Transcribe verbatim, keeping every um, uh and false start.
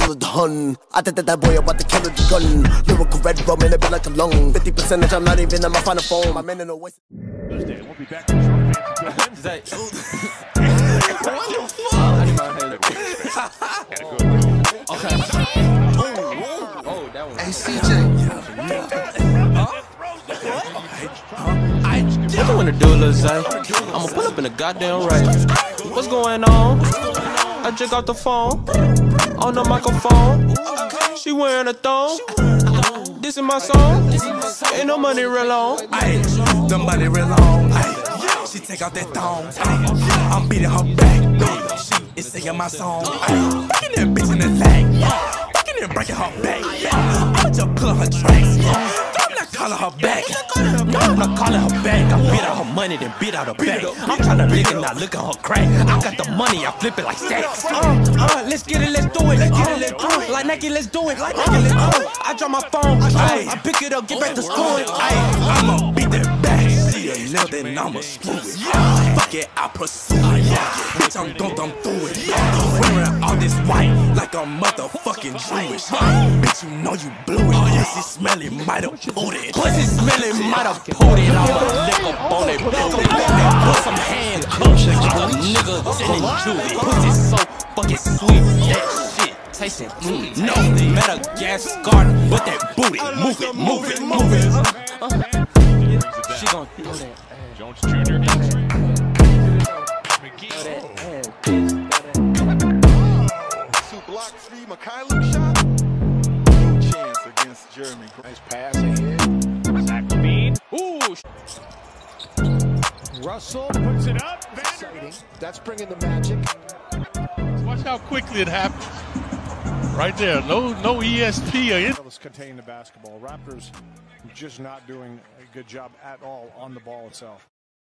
still the hun. I did that boy about to kill the gun. Lyrical red rum in a bit like a lung. fifty percentage, I'm not even in my final phone. My men in the west. Thursday, we'll be back to Trump Wednesday. What the fuck? I need my head. Okay. Oh, oh, that was. Hey, C J. What you wanna do, Lil Zay? I'ma pull up in the goddamn race. What's going on? I just got the phone on the microphone. She wearing a thong. This is my song. Ain't no money real long. Ayy, the money real long. Ayy, she take out that thong. Ayy, I'm beating her back. She is singing my song. Ayy, fucking that bitch in the leg. Fucking and breaking her back. I'ma just pull her tracks. I'm not calling her back. No, I'm not calling her back. I beat out her money, then beat out her back. I'm tryna lick it, not look at her crack. I got the money, I flip it like stacks. Uh, uh, let's get it, let's do it. Let's get it, let's do it. Like Nike, let's do it. Like Nike, let's do it. I drop my phone, ay, I pick it up, get back to school. I'ma beat that back. See a nail, then I'ma screw it. Fuck it, I pursue it. Bitch, I'm gon' thumb through it. Wearing all this white like a motherfucking Jewish. Bitch, you know you blew it. Pussy smelling, might have pulled it. Pussy smelling, might have pulled it. I'ma lick up on it, booty. Put some handcuffs on a nigga telling Julie. Pussy so fucking sweet, that shit tasting fruity. No, Madagascar with that booty. Move it, move it, move it. She gon' throw that. Jones Junior McGee. Two block Steve McKaylee shot. No chance against Jeremy. Nice pass ahead. Zach Levine. Ooh. Russell puts it up. Exciting. That's bringing the magic. Watch how quickly it happens. Right there. No no E S P. Let's contain the basketball. Raptors just not doing a good job at all on the ball itself.